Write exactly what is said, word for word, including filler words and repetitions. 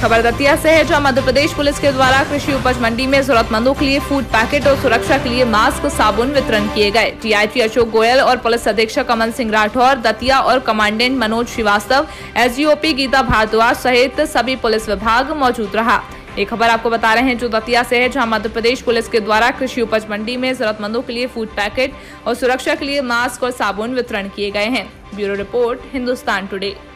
खबर दतिया से है, जहां मध्य प्रदेश पुलिस के द्वारा कृषि उपज मंडी में जरूरतमंदों के लिए फूड पैकेट और सुरक्षा के लिए मास्क, साबुन वितरण किए गए। टीआईजी अशोक गोयल और पुलिस अधीक्षक अमन सिंह राठौर दतिया और कमांडेंट मनोज श्रीवास्तव, एसडीओपी गीता भारद्वाज सहित सभी पुलिस विभाग मौजूद रहा। एक खबर आपको बता रहे हैं जो दतिया से है, जहां मध्य प्रदेश पुलिस के द्वारा कृषि उपज मंडी में जरूरतमंदों के लिए फूड पैकेट और सुरक्षा के लिए मास्क और साबुन वितरण किए गए हैं। Bureau report, Hindustan today.